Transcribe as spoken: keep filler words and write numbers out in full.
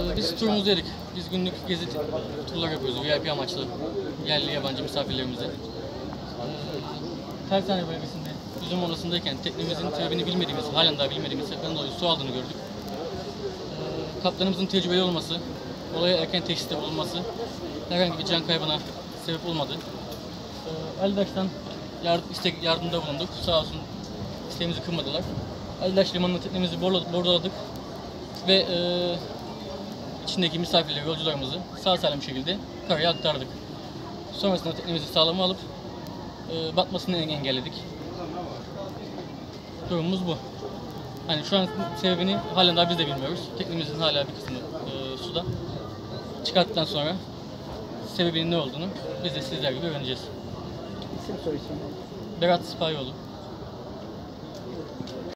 Ee, biz turumuzu yedik. Biz günlük gezi turlar yapıyoruz V I P amaçlı. Yerli yabancı misafirlerimize. Ee, Tersane bölgesinde üzüm molasındayken teknemizin sebebini bilmediğimiz, halen daha bilmediğimiz sebepten dolayı su aldığını gördük. Ee, kaptanımızın tecrübeli olması, olaya erken teşhiste bulunması herhangi bir can kaybına sebep olmadı. Ee, Alidaş'tan yardım, istek, yardımda bulunduk. Sağ olsun isteğimizi kırmadılar. Alidaş limanına teknemizi bordaladık ve e, içindeki misafirleri, yolcularımızı sağ salim bir şekilde karaya aktardık. Sonrasında teknemizi sağlama alıp e, batmasını engelledik. Durumumuz bu. Hani şu an sebebini halen daha biz de bilmiyoruz. Teknemizin hala bir kısmı e, suda. Çıkarttıktan sonra sebebinin ne olduğunu biz de sizler gibi öğreneceğiz. İsim soyisim. Berat Sipahoğlu.